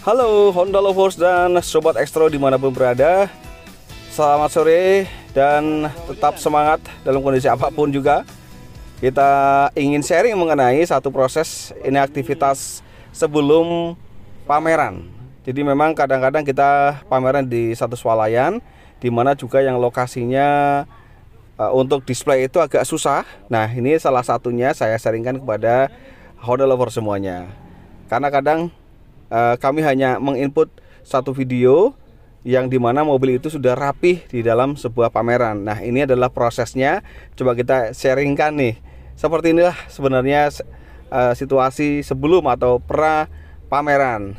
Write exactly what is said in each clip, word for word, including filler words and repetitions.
Halo Honda Lovers dan Sobat Ekstro dimanapun berada. Selamat sore dan tetap semangat dalam kondisi apapun juga. Kita ingin sharing mengenai satu proses, ini aktivitas sebelum pameran. Jadi memang kadang-kadang kita pameran di satu swalayan, dimana juga yang lokasinya uh, untuk display itu agak susah. Nah ini salah satunya saya sharingkan kepada Honda Lovers semuanya. Karena kadang Uh, kami hanya menginput satu video yang dimana mobil itu sudah rapih di dalam sebuah pameran. Nah ini adalah prosesnya, coba kita sharingkan nih. Seperti inilah sebenarnya uh, situasi sebelum atau pra pameran.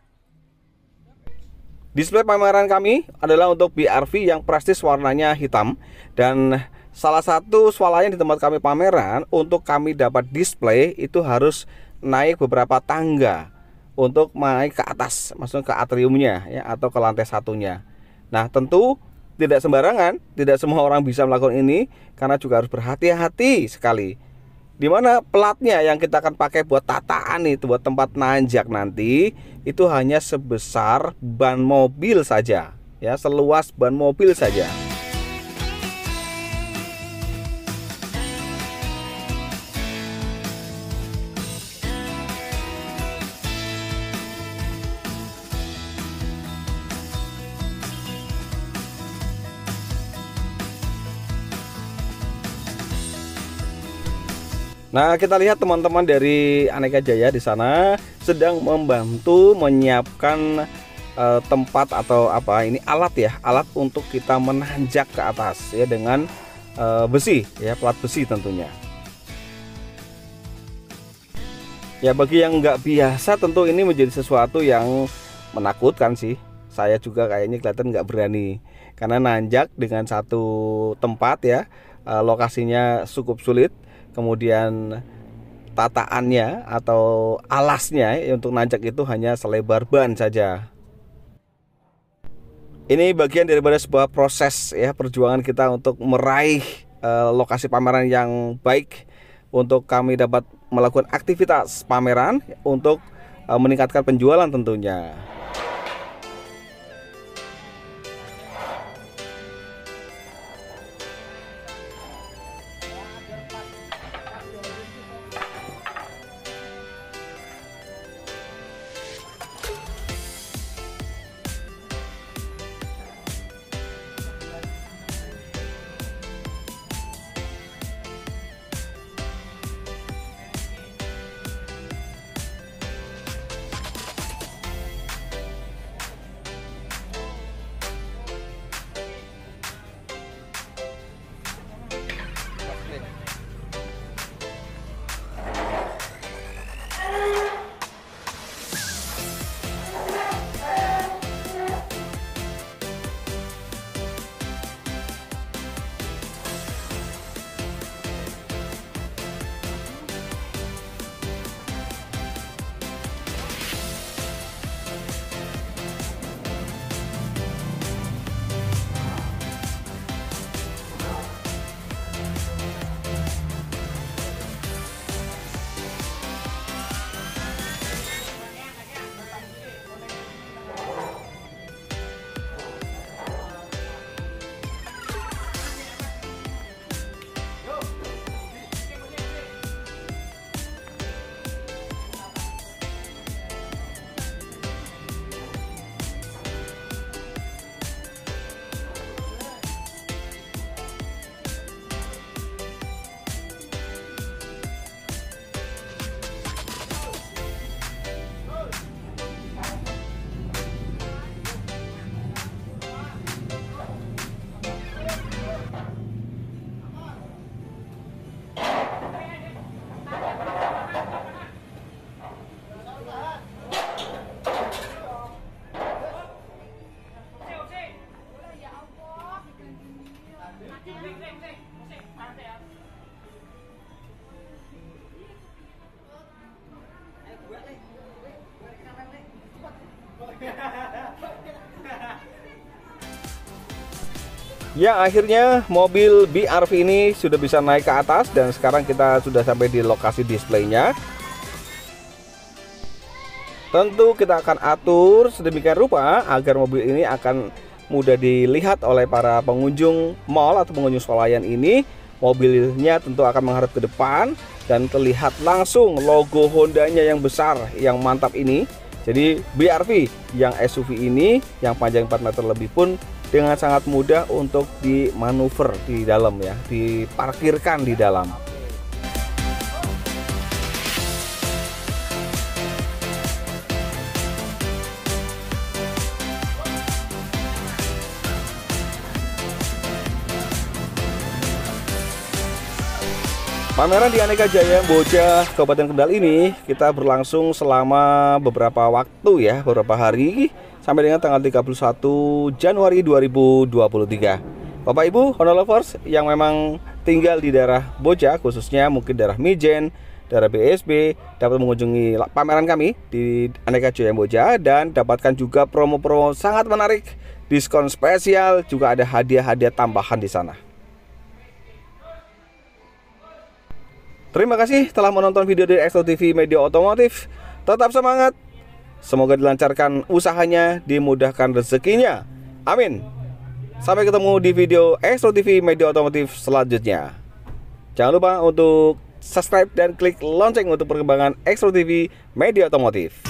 Display pameran kami adalah untuk B R V yang prestis warnanya hitam. Dan salah satu swalayan di tempat kami pameran, untuk kami dapat display itu harus naik beberapa tangga untuk naik ke atas, maksudnya ke atriumnya ya, atau ke lantai satunya. Nah tentu tidak sembarangan, tidak semua orang bisa melakukan ini, karena juga harus berhati-hati sekali. Dimana platnya yang kita akan pakai buat tataan itu, buat tempat nanjak nanti, itu hanya sebesar ban mobil saja, ya, seluas ban mobil saja. Nah, kita lihat teman-teman dari Aneka Jaya di sana sedang membantu menyiapkan uh, tempat atau apa ini alat ya, alat untuk kita menanjak ke atas ya, dengan uh, besi ya, plat besi tentunya. Ya bagi yang nggak biasa tentu ini menjadi sesuatu yang menakutkan sih. Saya juga kayaknya kelihatan nggak berani karena nanjak dengan satu tempat ya, uh, lokasinya cukup sulit. Kemudian tataannya atau alasnya ya, untuk nanjak itu hanya selebar ban saja. Ini bagian daripada sebuah proses ya, perjuangan kita untuk meraih eh, lokasi pameran yang baik, untuk kami dapat melakukan aktivitas pameran untuk eh, meningkatkan penjualan tentunya. Ya akhirnya mobil B R V ini sudah bisa naik ke atas dan sekarang kita sudah sampai di lokasi displaynya. Tentu kita akan atur sedemikian rupa agar mobil ini akan mudah dilihat oleh para pengunjung mall atau pengunjung swalayan ini. Mobilnya tentu akan menghadap ke depan dan terlihat langsung logo Hondanya yang besar, yang mantap ini. Jadi B R V yang S U V ini yang panjang empat meter lebih pun dengan sangat mudah untuk dimanuver di dalam ya, diparkirkan di dalam. Pameran di Aneka Jaya Boja Kabupaten Kendal ini kita berlangsung selama beberapa waktu ya, beberapa hari sampai dengan tanggal tiga puluh satu Januari dua ribu dua puluh tiga. Bapak Ibu Honda lovers yang memang tinggal di daerah Boja, khususnya mungkin daerah Mijen, daerah B S B, dapat mengunjungi pameran kami di Aneka Jaya Boja dan dapatkan juga promo-promo sangat menarik, diskon spesial, juga ada hadiah-hadiah tambahan di sana. Terima kasih telah menonton video dari Extro T V Media Otomotif. Tetap semangat. Semoga dilancarkan usahanya, dimudahkan rezekinya. Amin. Sampai ketemu di video Extro T V Media Otomotif selanjutnya. Jangan lupa untuk subscribe dan klik lonceng untuk perkembangan Extro T V Media Otomotif.